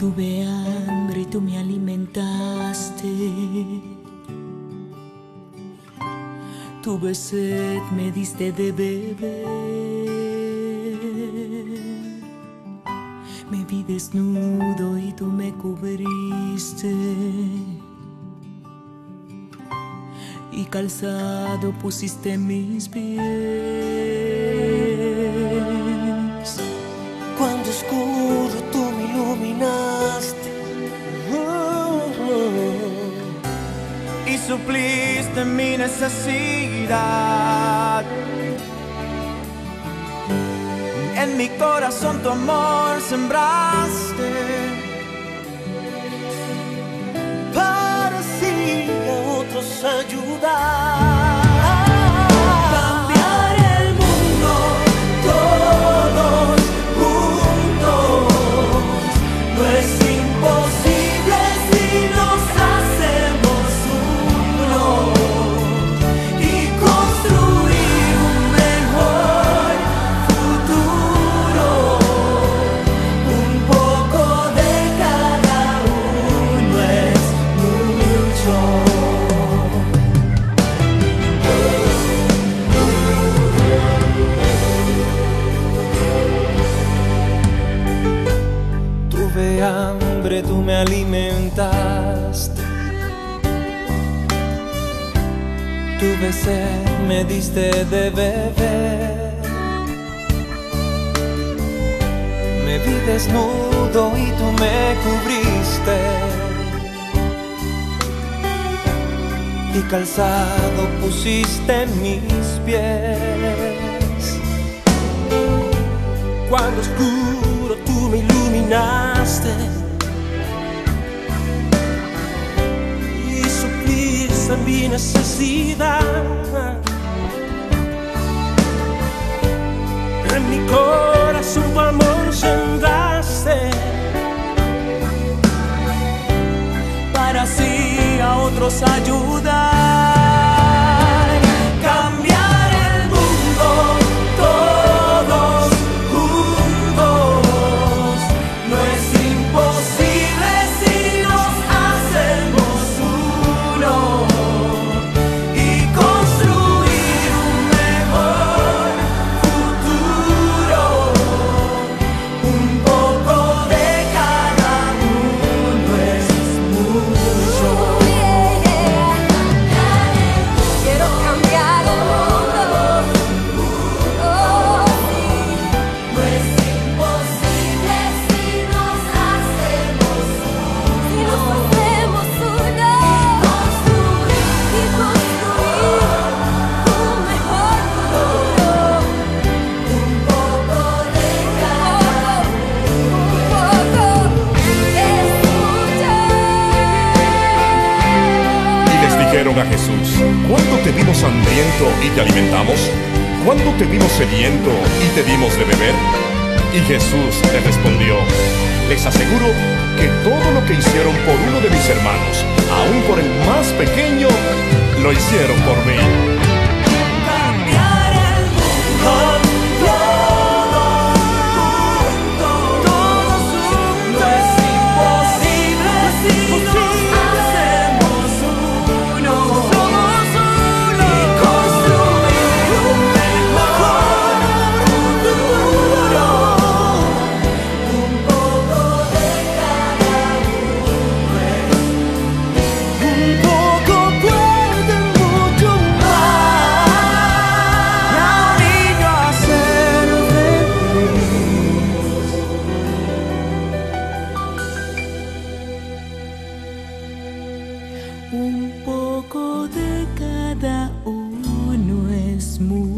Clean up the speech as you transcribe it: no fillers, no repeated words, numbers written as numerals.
Tuve hambre y tú me alimentaste. Tuve sed, me diste de beber. Me vi desnudo y tú me cubriste. Y calzado pusiste mis pies. Cuando oscuro tú me iluminaste, y supliste mi necesidad. En mi corazón tu amor sembraste, para así a otros ayudar. Tuve hambre, tú me alimentaste. Tuve sed, me diste de beber. Me vi desnudo y tú me cubriste. Y calzado pusiste en mis pies. Cuando oscuro tú me iluminaste y supliste mi necesidad. En mi corazón tu amor sembraste, Para así a otros ayudar. Cambiar el mundo, todos juntos. No es imposible si nos hacemos uno y construir un mejor futuro. Un poco de cada uno es mucho. Quiero cambiar el mundo. Oh, sí. No es imposible si nos hacemos Si nos hacemos uno y construir un mejor futuro. un poco de cada Un poco es mucho. Y les dijeron a Jesús: ¿cuándo te vimos hambriento y te alimentamos? ¿Cuándo te vimos sediento y te dimos de beber? Y Jesús les respondió: les aseguro que todo lo que hicieron por uno de mis hermanos, aun por el más pequeño, lo hicieron por mí. cambiar el mundo. Todos juntos. No es imposible si nos hacemos uno. Somos uno. Y construir un mejor futuro. Un poco de cada uno es un poco puede mucho más. y a un niño hacer feliz. Un poco de cada uno es mucho.